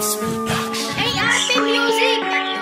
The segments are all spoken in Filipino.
Hey, Ate Music!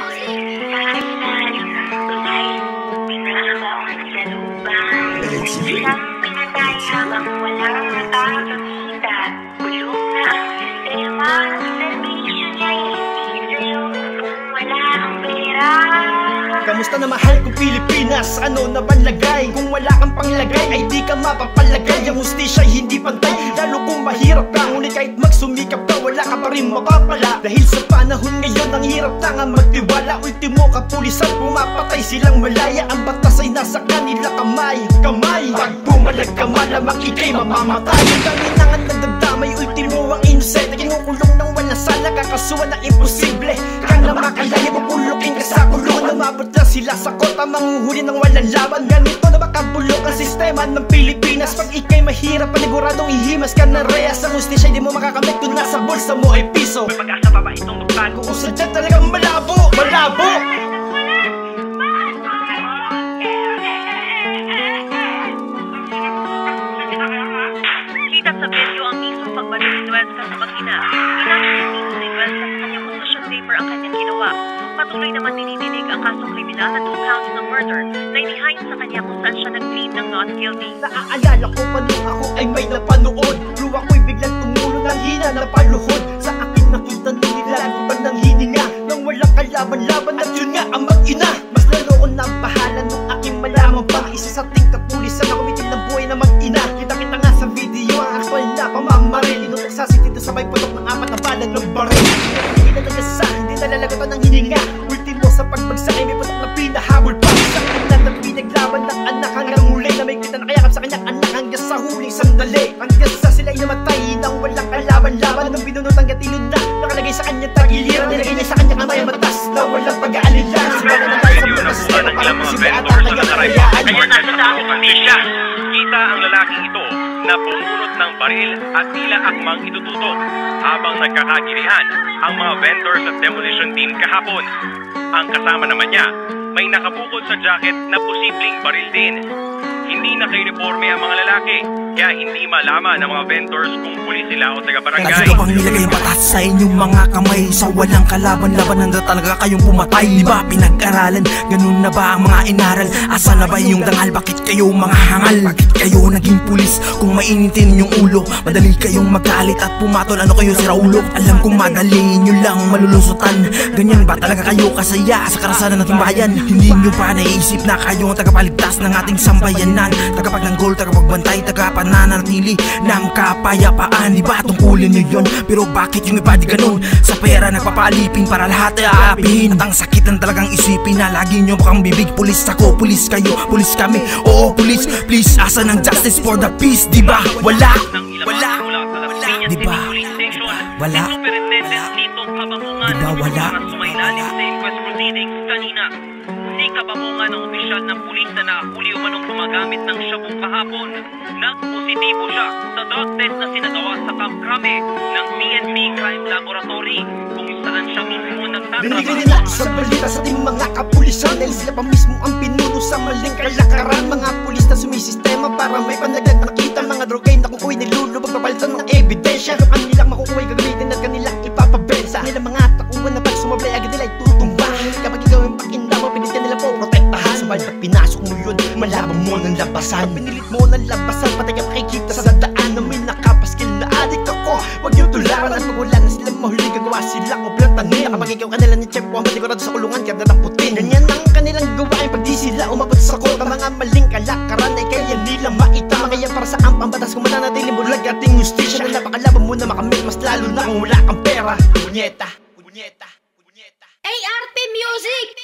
Isang pinatay habang walang nakakakita. Bulong na ang sistema ng servisyo niya hindi sa'yo kung wala ang pera. Kamusta na mahal kong Pilipinas? Ano na banlagay? Kung wala kang panglagay ay di ka mapapalagay. Ang hustisya ay hindi pantay, lalo kung mahirap ka. Ngunit kahit magsumikap ka, wala ka pa rin mapapala. Dahil sa panahon ngayon, ang hirap na nga magtiwala. Ultimo kapulisan, pumapatay silang malaya. Ang batas ay nasa kanila kamay. Pag bumalag ka, malamang ikay mamamatay. Ang dami na nga nagdadamay, ultimo ang innocent. Kinukulong ng walang sala, kakasuhan na imposible. Kang na makalaya, pupulukin ka sa kulungan. Umabot na sila sa kota, manghuhuli ng walang laban. Ganito na makabulok ang sistema ng Pilipinas. Pag ikay mahirap, paniguradong ihimas ka na reyas. Ang hustisya di mo makakamit kung nasa bulsa mo ay piso. May pag-asa pa ba itong magbago? Kung sadya talagang malabo, malabo! Kita sa video ang mismong pagbalik ni Welska sa mag-ina. Pinapilitin ni Welska sa kanyang possession paper ang kanyang ginawa. Patuloy naman dinidinig ang kasong kriminal na 2 counts ng murder na inihain sa kanya kung saan siya nag-plead ng not guilty. Naaalala ko pa nung ako ay may napanood. Luwa ko'y biglang tumulo ng hina na paluhod. Sa akin nakita nung nilagutan ng hininga nang walang kalaban-laban at yun nga ang mag-ina. Mas lalo ko napahala nung aking malaman pa. Isa sa ting kapulisan na kumitim ng buhay na mag-ina. Kita-kita nga sa video ang aktwal na pamamaril. Inutok sa sitido sabay putok ng 4 na bala ng baril. Hindi na nagasa, hindi na lalagutan ng hininga. Ultimo sa pagbagsak ay may putok na pinahabol pa. Isang ilan na pinaglaban ng anak hanggang huli. Na may kita nakayakap sa kanyang anak hanggang sa huling sandali. Hanggang sa sila'y namatay nang walang kalaban-laban. Nung binunot ang gatilod na nakalagay sa kanyang tagiliran. Nilagay niya sa kanyang kamay ang matas na walang pag-aalila. Siguro na tayo sa mga sistema para masibay at ang kanyang karayaan. Kaya nasa dami siya. Kita ang lalaking ito na pumunot ng baril at tila akmang itututok habang nagkakagilihan ang mga vendors at demolition team kahapon. Ang kasama naman niya may nakabukod sa jacket na posibleng baril din. Hindi naka-uniforme ang mga lalaki, kaya hindi malaman ng mga vendors kung pulis sila o taga-barangay. Kasi kapang nilagay ang batas sa inyong mga kamay. Sa walang kalaban-labanan na talaga kayong pumatay. Di ba pinag-aralan? Ganun na ba ang mga inaral? Asa na ba yung dangal? Bakit kayo mga hangal? Bakit kayo naging pulis? Kung mainitin yung ulo, madali kayong magalit at pumatol. Ano kayo si Raulo? Alam kong madali nyo lang malulusutan. Ganyan ba talaga kayo kasaya sa karasanan nating bayan? Hindi nyo ba naisip na kayo ang tagapaligtas ng ating sambayanan? Tagapaglanggol, tagapagbantay, tagapananatili ng kapayapaan. Di ba tungkulin nyo yun? Pero bakit yung iba di ganun? Sa pera nagpapalipin para lahat ay aapihin. At ang sakit ng talagang isipin na lagi nyo bakang bibig. Pulis ako, pulis kayo, pulis kami. Oo, pulis, please, asa ng justice for the peace? Di ba? Wala, wala, wala. Di ba? Wala, wala. Di ba wala? Sumailalim sa inquest proceedings kanina. Si kababungan ng opisyal ng pulis na nakahuli umanong gumagamit ng shabong kahapon. Nagpositibo siya sa drug test na sinagawa sa Camp Crame ng PNP Crime Laboratory kung saan siya mismo nagtatrabaho. Narinig nila sa balita sa ating mga kapulisan dahil sila pa mismo ang pinuno sa maling kalakaran. Mga pulis na sumisistema para may panagdag nakita. Mga drogay na kukuhay nilulubog papalitan ng ebidensya. Ang kanilang makukuhay gagamitin at kanilang ipapabensa. Nilang mga takuan na pag sumablay agad nila ay tutumba. Kapag ikaw yung pakinda mo, pinis ka nila po protektahan. Sabay pag pinasok mo yun, malaban mo ng labasan. Pinilit mo ng labasan, patay ka makikita sa daan na may nakapaskil na adik ako. Huwag niyo tularan at pag wala na sila mahuli, gagawa sila o platanin. Kapag ikaw kanila ni Chef, ang matigurado sa kulungan, kaya natamputin. Ganyan ang kanilang gawain pag di sila umabot sa kota. Mga maling kalakaran ay kaya nilang maitama. Kaya para sa ambatas kung mananatiling bulag ating justisya na napakalaban mo na makamit, mas lalo na kung wala kang pera. Bunyeta, bunyeta, bunyeta. Hey, Arte Music!